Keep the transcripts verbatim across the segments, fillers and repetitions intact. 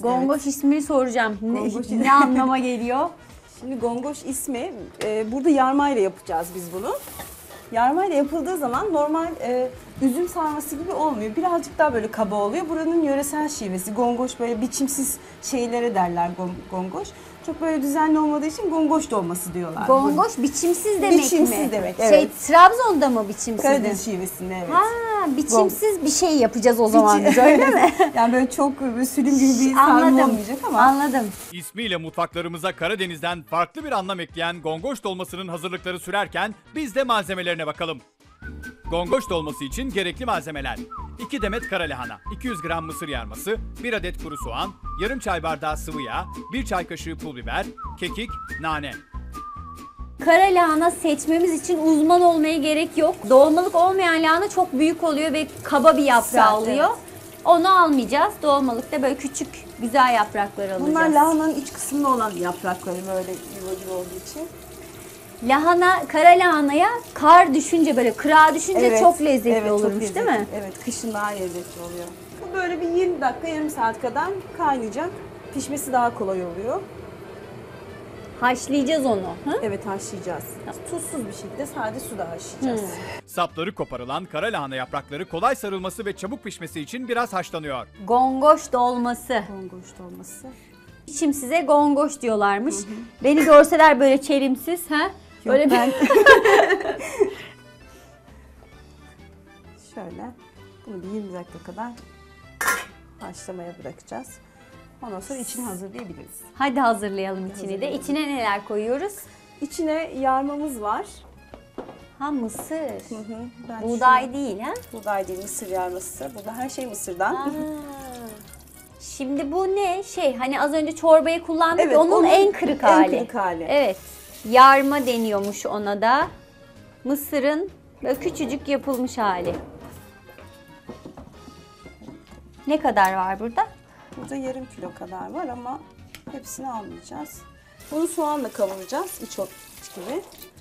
Gongoş evet. ismini soracağım. Gongoş. Ne, ne anlama geliyor? Şimdi gongoş ismi, e, burada yarmayla yapacağız biz bunu. Yarmayla yapıldığı zaman normal e, üzüm sarması gibi olmuyor. Birazcık daha böyle kaba oluyor. Buranın yöresel şivesi. Gongoş böyle biçimsiz şeylere derler gongoş. Çok böyle düzenli olmadığı için gongoş dolması diyorlar. Gongoş biçimsiz demek biçimsiz mi? Biçimsiz demek, evet. Şey, Trabzon'da mı biçimsiz? Karadeniz şivesinde, evet. Ha, biçimsiz Gon bir şey yapacağız o zaman biz, öyle mi? Yani böyle çok sülüm gibi bir sarma olmayacak ama. Anladım. İsmiyle mutfaklarımıza Karadeniz'den farklı bir anlam ekleyen gongoş dolmasının hazırlıkları sürerken biz de malzemelerine bakalım. Gongoş dolması için gerekli malzemeler: iki demet kara lahana, iki yüz gram mısır yarması, bir adet kuru soğan, yarım çay bardağı sıvı yağ, bir çay kaşığı pul biber, kekik, nane. Kara lahana seçmemiz için uzman olmaya gerek yok. Dolmalık olmayan lahana çok büyük oluyor ve kaba bir yaprağı Sert, oluyor. evet. Onu almayacağız. Dolmalıkta böyle küçük güzel yapraklar alacağız. Bunlar lahananın iç kısmında olan yaprakları, böyle yuva gibi olduğu için. Lahana, kara lahanaya kar düşünce, böyle kırağa düşünce Evet, çok lezzetli evet, çok olurmuş lezzetli. değil mi? Evet, kışın daha lezzetli oluyor. Bu böyle bir yirmi dakika, yarım saat kadar kaynayacak. Pişmesi daha kolay oluyor. Haşlayacağız onu. Hı? Evet, haşlayacağız. Tuzsuz bir şekilde sade suda haşlayacağız. Hmm. Sapları koparılan kara lahana yaprakları kolay sarılması ve çabuk pişmesi için biraz haşlanıyor. Gongoş dolması. Gongoş dolması. Şimdi size gongoş diyorlarmış. Hı hı. Beni görseler böyle çelimsiz, ha? Yok, böyle ben... bir... Şöyle, bunu bir yirmi dakika kadar haşlamaya bırakacağız. Ondan sonra içini hazırlayabiliriz. Hadi hazırlayalım içini de. İçine neler koyuyoruz? İçine yarmamız var. Ha, mısır. Hı hı. Ben Buğday şu... değil ha? Buğday değil, mısır yarması. Burada her şey mısırdan. Aa. Şimdi bu ne? Şey, hani az önce çorbayı kullandık, evet, onun, onun en kırık en hali. En kırık hali. Evet. Yarma deniyormuş ona da. Mısırın böyle küçücük yapılmış hali. Ne kadar var burada? Burada yarım kilo kadar var ama hepsini almayacağız. Bunu soğanla kavuracağız, iç ot gibi.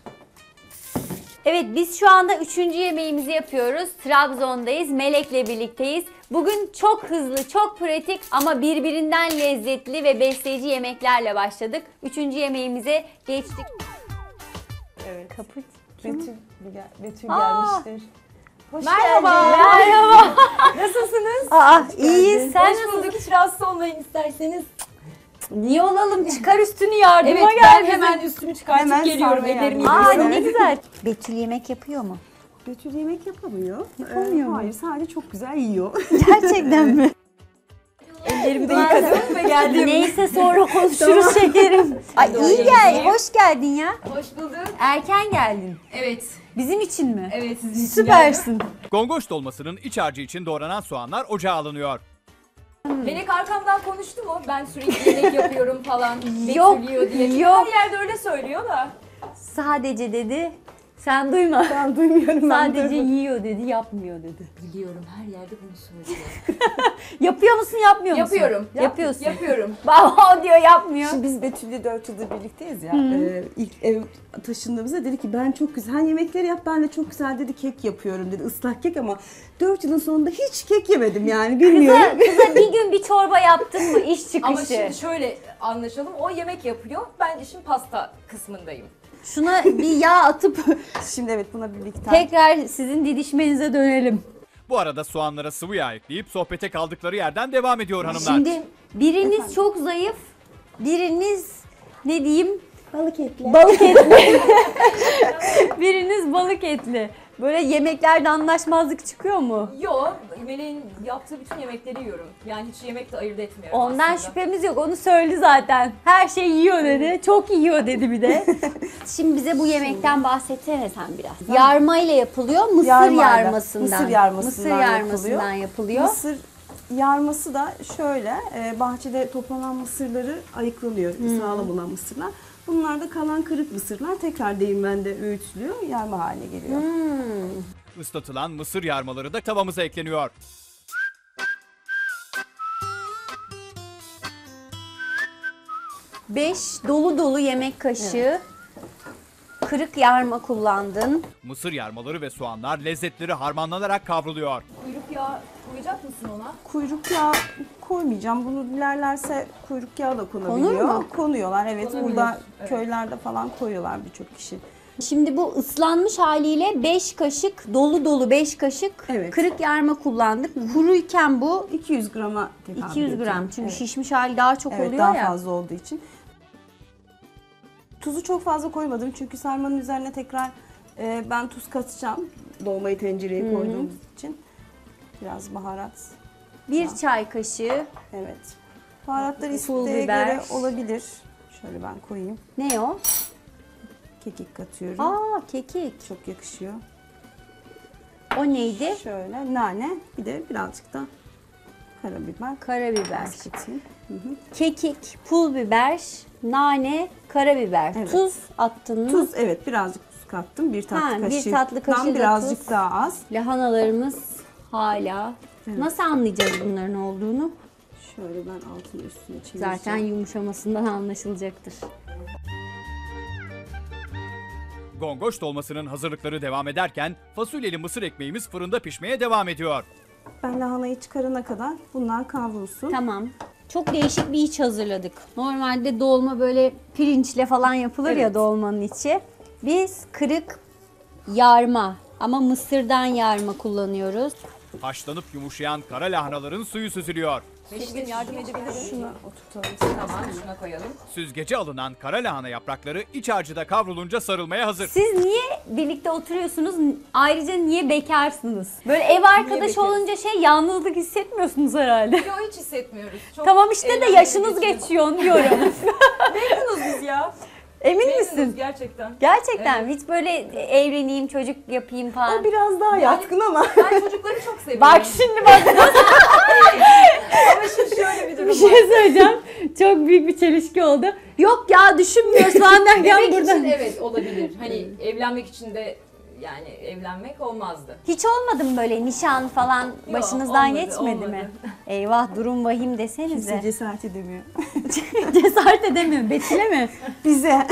Evet, biz şu anda üçüncü yemeğimizi yapıyoruz. Trabzon'dayız, Melek'le birlikteyiz. Bugün çok hızlı, çok pratik ama birbirinden lezzetli ve besleyici yemeklerle başladık. Üçüncü yemeğimize geçtik. Evet. Kapı. Betül, Betül Aa, gelmiştir. Hoş merhaba. geldin. Merhaba. Nasılsınız? Aa, iyiyiz. Sen Hoş nasılsın? bulduk. Hiç rahatsız olmayın isterseniz. Niye olalım? Çıkar üstünü, yardıma Evet, gel. ben hemen üstümü çıkartıp Hemen geliyorum. sarmaya Ellerimi yardım Aa, yıkıyorum. ne güzel. Betül yemek yapıyor mu? Betül yemek yapamıyor. Yapamıyor mu? Hayır, sadece çok güzel yiyor. Gerçekten mi? Ellerimi de yıkadım ve geldim. Neyse, sonra konuşuruz şekerim. Ay, iyi gel, hoş geldin ya. Hoş bulduk. Erken geldin. Evet. Bizim için mi? Evet, sizin için Süpersin. Gongoş dolmasının iç harcı için doğranan soğanlar ocağa alınıyor. geldim. Melek arkamdan konuştu mu? Ben sürekli yemek yapıyorum falan. Yok, Betül diye. yok. Her yerde öyle söylüyor da. Sadece dedi, sen duyma. Ben duymuyorum. Ben Sadece duymuyorum. yiyor dedi, yapmıyor dedi. Biliyorum, her yerde bunu söylüyor. Yapıyor musun, yapmıyor musun? Yapıyorum. Yapıyorsun. Yapıyorum. Baba diyor, yapmıyor. Şimdi biz Betül'le dört yıldır birlikteyiz ya. E, ilk ev taşındığımızda dedi ki ben çok güzel yemekler yap, ben de çok güzel dedi kek yapıyorum dedi, ıslak kek, ama dört yılın sonunda hiç kek yemedim yani, bilmiyorum. Kıza, kıza bir gün bir çorba yaptın mı iş çıkışı? Ama şimdi şöyle anlaşalım. O yemek yapıyor. Ben işin pasta kısmındayım. Şuna bir yağ atıp Şimdi evet, buna bir miktar. tekrar sizin didişmenize dönelim. Bu arada soğanlara sıvı yağ ekleyip sohbete kaldıkları yerden devam ediyor hanımlar. Şimdi biriniz çok zayıf, biriniz ne diyeyim? Balık etli. Balık etli. Biriniz balık etli. Böyle yemeklerde anlaşmazlık çıkıyor mu? Yo, Melek'in yaptığı bütün yemekleri yiyorum. Yani hiç yemek de ayırt etmiyorum Ondan aslında. şüphemiz yok. Onu söyledi zaten. Her şey yiyor dedi. Çok yiyor dedi bir de. Şimdi bize bu yemekten bahsetsene sen biraz. Yarma ile yapılıyor. Mısır Yarmayla, yarmasından. mısır yarmasından Mısır yarmasından yapılıyor. Mısır yarması da şöyle, e, bahçede toplanan mısırları ayıklanıyor, sağlam olan mısırlar. Bunlar da kalan kırık mısırlar tekrar değirmende öğütülüyor, yarma haline geliyor. Hmm. Islatılan mısır yarmaları da tavamıza ekleniyor. Beş dolu dolu yemek kaşığı kırık yarma kullandın. Mısır yarmaları ve soğanlar lezzetleri harmanlanarak kavruluyor. Kuyruk yağı koyacak mısın ona? Kuyruk yağı koymayacağım. Bunu dilerlerse kuyruk yağı da konabiliyor. Konur mu? Konuyorlar. Evet, Konabilir, burada evet. köylerde falan koyuyorlar birçok kişi. Şimdi bu ıslanmış haliyle beş kaşık, dolu dolu beş kaşık Evet. kırık yarma kullandık. Kuruyken bu iki yüz grama tekabül iki yüz ediyor. gram. Çünkü Evet. şişmiş hali daha çok Evet, oluyor daha ya. fazla olduğu için. Tuzu çok fazla koymadım çünkü sarmanın üzerine tekrar e, ben tuz katacağım. Dolmayı tencereye koyduğumuz için. Biraz baharat. Bir çay kaşığı. Evet. Baharatlar Pul isteğe biber. göre olabilir. Şöyle ben koyayım. Ne o? Kekik katıyorum. Aa, kekik. Çok yakışıyor. O neydi? Şöyle nane, bir de birazcık da karabiber. Karabiber. Biraz katayım. Hı hı. Kekik, pul biber, nane, karabiber. Evet. Tuz attın mı? Tuz, evet, birazcık tuz kattım. Bir tatlı Ha, bir kaşığı. tatlı kaşığı da birazcık tuz. daha az. Lahanalarımız hala. Nasıl anlayacağız bunların olduğunu? Şöyle ben altını üstüne çevireceğim. Zaten yumuşamasından anlaşılacaktır. Gongoş dolmasının hazırlıkları devam ederken fasulyeli mısır ekmeğimiz fırında pişmeye devam ediyor. Ben lahanayı çıkarana kadar bunlar kavrulsun. Tamam. Çok değişik bir iç hazırladık. Normalde dolma böyle pirinçle falan yapılır ya Evet. dolmanın içi. Biz kırık yarma ama mısırdan yarma kullanıyoruz. Haşlanıp yumuşayan kara lahanaların suyu süzülüyor. Beşik'in yardım edebilirim. Şunu oturtalım. Tamam, şuna koyalım. Süzgece alınan kara lahana yaprakları iç harcıda kavrulunca sarılmaya hazır. Siz niye birlikte oturuyorsunuz? Ayrıca niye bekarsınız? Böyle ev arkadaşı bekarız? olunca şey yalnızlık hissetmiyorsunuz herhalde. Yok, hiç hissetmiyoruz. Çok Tamam işte de eğlenceli yaşınız geçiyor. geçiyor onu diyorum. Memnunuz biz ya. Emin Memnunuz misin? gerçekten. Gerçekten hiç böyle evleneyim, çocuk yapayım falan. O biraz daha yatkın ama. Ben çocukları çok seviyorum. Bak şimdi bak Ama şimdi şöyle bir durum bir var. şey söyleyeceğim. Çok büyük bir çelişki oldu. Yok ya düşünmüyoruz falan derken Bebek burada. için evet olabilir. Hani evlenmek için de yani evlenmek olmazdı. Hiç olmadı mı böyle nişan falan başınızdan olmadı, geçmedi olmadı. mi? Eyvah durum vahim Kimse desenize. cesaret edemiyor. Cesaret edemiyorum. Betül'e mi? Bize.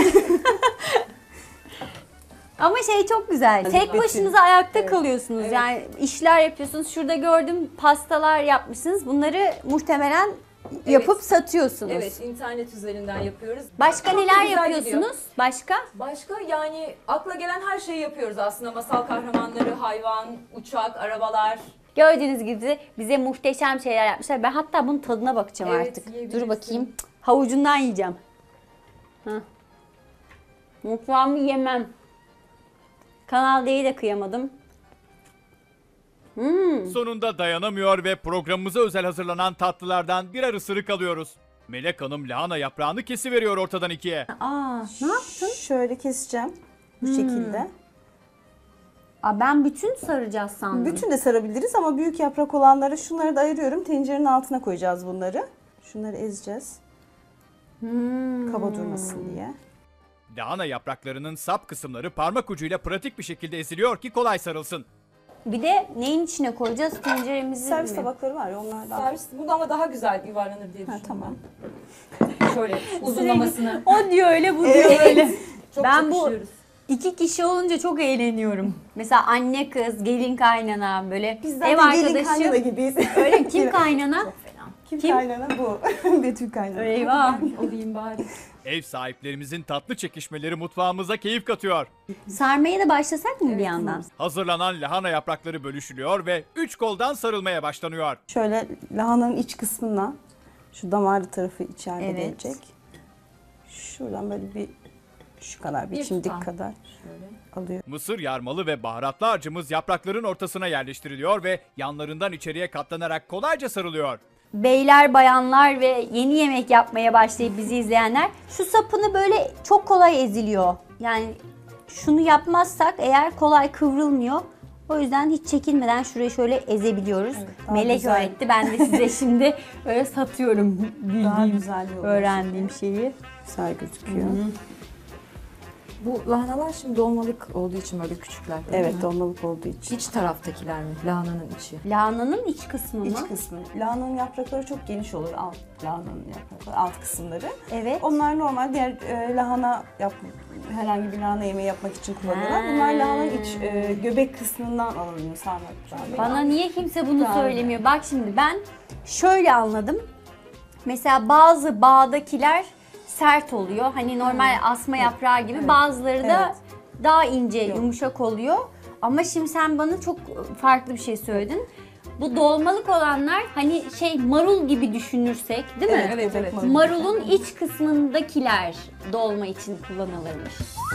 Ama şey çok güzel. Tek Betül. başınıza ayakta Evet. kalıyorsunuz. Evet. Yani işler yapıyorsunuz. Şurada gördüm pastalar yapmışsınız. Bunları muhtemelen yapıp satıyorsunuz. Evet, internet üzerinden yapıyoruz. Başka Çok da neler güzel yapıyorsunuz? gidiyor. Başka? Başka yani akla gelen her şeyi yapıyoruz aslında. Masal kahramanları, hayvan, uçak, arabalar. Gördüğünüz gibi bize muhteşem şeyler yapmışlar. Ben hatta bunun tadına bakacağım Evet, artık. Dur yiyebilirsin. bakayım. Cık, havucundan yiyeceğim. Hah. Mutfağımı yemem. Kanal D'yi de kıyamadım. Hmm. Sonunda dayanamıyor ve programımıza özel hazırlanan tatlılardan birer ısırık alıyoruz. Melek Hanım lahana yaprağını kesiveriyor ortadan ikiye. Aa, ne yaptın? Şöyle keseceğim. Bu şekilde. Aa, ben bütün saracağız sandım. Bütün de sarabiliriz ama büyük yaprak olanları şunları da ayırıyorum. Tencerenin altına koyacağız bunları. Şunları ezeceğiz. Hmm. Kaba durmasın diye. Lahana yapraklarının sap kısımları parmak ucuyla pratik bir şekilde eziliyor ki kolay sarılsın. Bir de neyin içine koyacağız? Tenceremizi Servis mi? tabakları var ya onlardan. Servis bu ama daha güzel yuvarlanır diye Ha, düşünüyorum. tamam. Şöyle uzunlamasını. O diyor öyle, bu diyor öyle. Çok Ben çok bu- pişiriyoruz. İki kişi olunca çok eğleniyorum. Mesela anne kız, gelin kaynana böyle Biz ev zaten gelin kaynana arkadaşı. gibiyiz. Öyle mi? Kim kaynana? Kim, Kim? kaynana bu. Betül kaynana. Eyvah. Olayım bari. Ev sahiplerimizin tatlı çekişmeleri mutfağımıza keyif katıyor. Sarmaya da başlasak mı bir yandan? Hazırlanan lahana yaprakları bölüşülüyor ve üç koldan sarılmaya başlanıyor. Şöyle lahananın iç kısmına şu damarlı tarafı içeride Evet. gelecek. Şuradan böyle bir şu kadar bir, Bir çimdik tutam. kadar Şöyle. alıyor. Mısır yarmalı ve baharatlı harcımız yaprakların ortasına yerleştiriliyor ve yanlarından içeriye katlanarak kolayca sarılıyor. Beyler, bayanlar ve yeni yemek yapmaya başlayıp bizi izleyenler, şu sapını böyle çok kolay eziliyor. Yani şunu yapmazsak eğer kolay kıvrılmıyor. O yüzden hiç çekinmeden şurayı şöyle ezebiliyoruz. Evet, daha Melek güzel. öğretti. Ben de size şimdi böyle satıyorum Daha bildiğim, güzel bir oluyor. öğrendiğim şeyi. Güzel gözüküyor. Bu lahanalar şimdi dolmalık olduğu için böyle küçükler. değil Evet, mi? dolmalık olduğu için. İç taraftakiler mi? Lahananın içi. Lahananın iç kısmı mı? İç kısmı. Lahananın yaprakları çok geniş olur. Alt lahananın yaprakları, alt kısımları. Evet. Onlar normal diğer e, lahana yap, herhangi bir lahana yemeği yapmak için kullanıyorlar. Ha. Bunlar lahananın iç e, göbek kısmından alınıyor sarmaktan. Bana niye kimse bunu Bravo. söylemiyor? Bak şimdi ben şöyle anladım. Mesela bazı bağdakiler sert oluyor. Hani normal asma yaprağı gibi. Evet. Bazıları da Evet. daha ince, Yok. yumuşak oluyor. Ama şimdi sen bana çok farklı bir şey söyledin. Bu dolmalık olanlar hani şey marul gibi düşünürsek, değil mi? Evet, evet. marul. Marulun iç kısmındakiler dolma için kullanılırmış.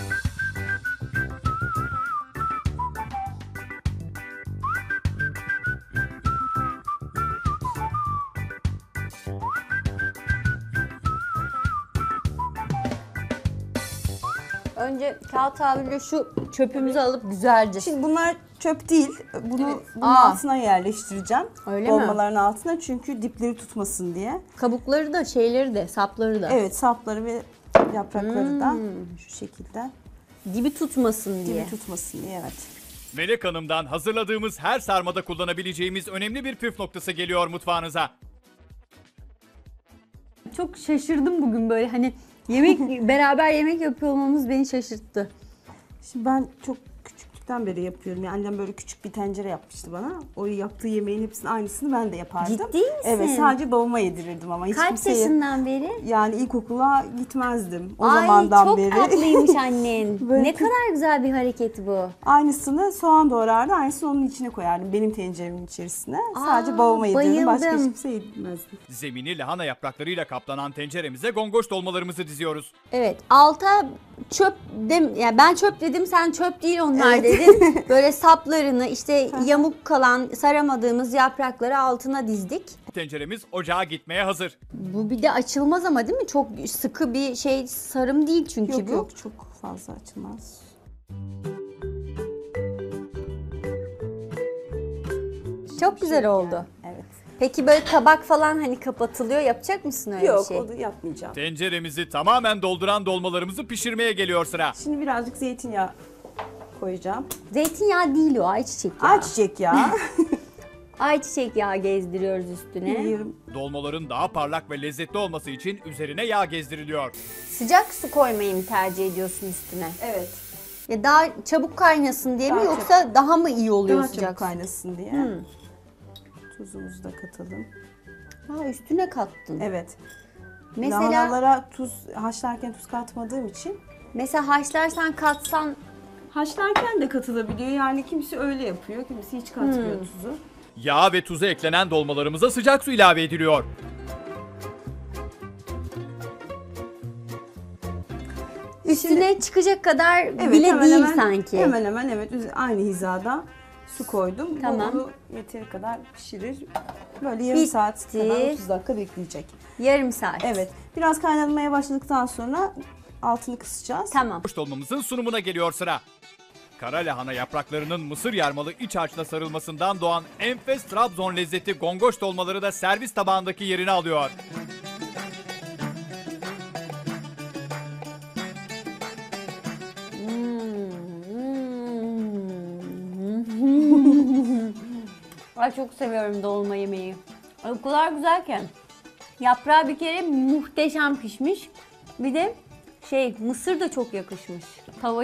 Önce kağıt havluyle şu çöpümüzü alıp güzelce. Şimdi bunlar çöp değil. Bunu bunun Aa. altına yerleştireceğim. Öyle mi? Dolmaların altına, çünkü dipleri tutmasın diye. Kabukları da şeyleri de sapları da. Evet, sapları ve yaprakları da Hmm. şu şekilde Dibi tutmasın diye. dibi tutmasın diye, evet. Melek Hanım'dan hazırladığımız her sarmada kullanabileceğimiz önemli bir püf noktası geliyor mutfağınıza. Çok şaşırdım bugün böyle hani yemek beraber yemek yapıyor olmamız beni şaşırttı. Şimdi ben çok küçüklükten beri yapıyorum. Yani annem böyle küçük bir tencere yapmıştı bana. O yaptığı yemeğin hepsinin aynısını ben de yapardım. Ciddi misin? Evet, sadece babama yedirirdim ama hiç Kaç kimseye... yaşından beri? Yani ilkokula gitmezdim o Ay zamandan çok beri. tatlıymış annen. Böyle Ne kü- kadar güzel bir hareket bu. Aynısını soğan doğrardı, aynısını onun içine koyardım. Benim tenceremin içerisine. Sadece babama yedirdim. Başka hiç bayıldım. kimseye yedirmezdim. Zemini lahana yapraklarıyla kaplanan tenceremize gongoş dolmalarımızı diziyoruz. Evet, alta çöp dem yani ben çöp dedim, sen çöp değil onlar Evet. dedin. Böyle saplarını işte yamuk kalan saramadığımız yaprakları altına dizdik. Tenceremiz ocağa gitmeye hazır. Bu bir de açılmaz ama değil mi? Çok sıkı bir şey sarım değil çünkü Yok bu. yok, çok fazla açılmaz. Çok güzel oldu. Evet. Peki böyle tabak falan hani kapatılıyor, yapacak mısın öyle Yok, bir şey? o da yapmayacağım. Tenceremizi tamamen dolduran dolmalarımızı pişirmeye geliyor sıra. Şimdi birazcık zeytinyağı koyacağım. Zeytinyağı değil o, ayçiçek yağı. Ayçiçek yağı. Ayçiçek yağı gezdiriyoruz üstüne. Yarım. Dolmaların daha parlak ve lezzetli olması için üzerine yağ gezdiriliyor. Sıcak su koymayı mı tercih ediyorsun üstüne? Evet. Ya daha çabuk kaynasın diye mi Daha yoksa daha mı iyi oluyor Daha sıcak çabuk su? kaynasın diye. Hmm. Tuzumuzu da katalım. Ha, üstüne kattın. Evet. Mesela Lahanalara tuz, haşlarken tuz katmadığım için. mesela haşlarsan katsan Haşlarken de katılabiliyor. Yani kimisi öyle yapıyor, kimisi hiç katmıyor Hmm. tuzu. Yağ ve tuzu eklenen dolmalarımıza sıcak su ilave ediliyor. üstüne çıkacak kadar Evet, bile hemen değil hemen, sanki. Hemen hemen evet, üz- aynı hizada su koydum. Bu Tamam. onu yeteri kadar pişirir. Böyle yarım Bitti. saat kadar, otuz dakika bekleyecek. Yarım saat. Evet. Biraz kaynamaya başladıktan sonra altını kısacağız. Tamam. Gongoş dolmamızın sunumuna geliyor sıra. Kara lahana yapraklarının mısır yarmalı iç harçla sarılmasından doğan enfes Trabzon lezzeti gongoş dolmaları da servis tabağındaki yerini alıyor. Ay çok seviyorum dolma yemeği. Ay, o kadar güzelken. Yaprağı bir kere muhteşem pişmiş. Bir de şey mısır da çok yakışmış. Tavayı